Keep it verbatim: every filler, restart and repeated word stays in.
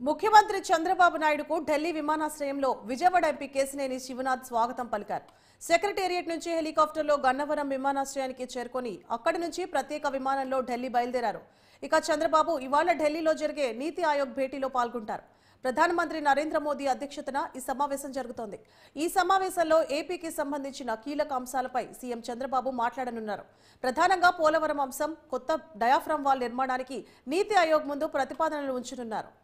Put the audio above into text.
ముఖ్యమంత్రి చంద్రబాబు నాయుడుకు ఢిల్లీ విమానాశ్రయంలో విజయవాడ ఎంపీ కేశినేని శివనాథ్ స్వాగతం పలికారు. సెక్రటేరియట్ నుంచి హెలికాప్టర్లో గన్నవరం విమానాశ్రయానికి చేరుకొని అక్కడి నుంచి ప్రత్యేక విమానంలో ఢిల్లీ బయలుదేరారు. ఇక చంద్రబాబు ఇవాళ ఢిల్లీలో జరిగే నీతి ఆయోగ్ భేటీలో పాల్గొంటారు. ప్రధానమంత్రి నరేంద్ర మోదీ అధ్యక్షతన ఈ సమావేశం జరుగుతోంది. ఈ సమావేశంలో ఏపీకి సంబంధించిన కీలక అంశాలపై సీఎం చంద్రబాబు మాట్లాడనున్నారు. ప్రధానంగా పోలవరం అంశం, కొత్త డయాఫ్రామ్ వాల్ నిర్మాణానికి నీతి ఆయోగ్ ముందు ప్రతిపాదనలు ఉంచనున్నారు.